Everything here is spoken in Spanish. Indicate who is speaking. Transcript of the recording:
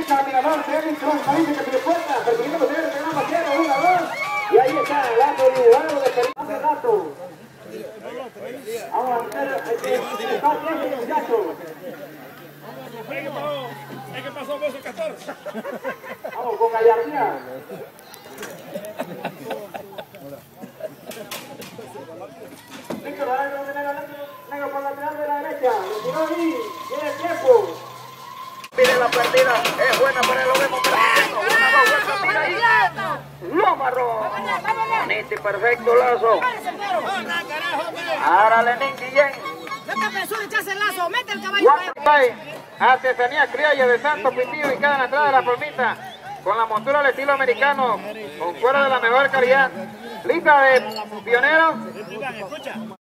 Speaker 1: Lista, mirador, Davidson, parece que se le puerta, persiguiendo el gran vaquero, 1, 2, y ahí está, Lato Liburano de Felipe Rato. Vamos a hacer, está bien el muchacho.
Speaker 2: ¿Qué pasó vos, 14?
Speaker 1: Vamos con gallardía. Víctor, negro por lateral de la derecha, lo tiró ahí, tiene el tiempo. Pide la perdida, es buena para el Obemo. Una vuelta, tira ahí. Lo amarró. Bonito y perfecto lazo. Ahora Lenín Guillén. Artesanía criolla de Santo Pitillo y cada entrada de la palmita. Con la montura al estilo americano. Con cuero de la mejor calidad. Lista de pioneros.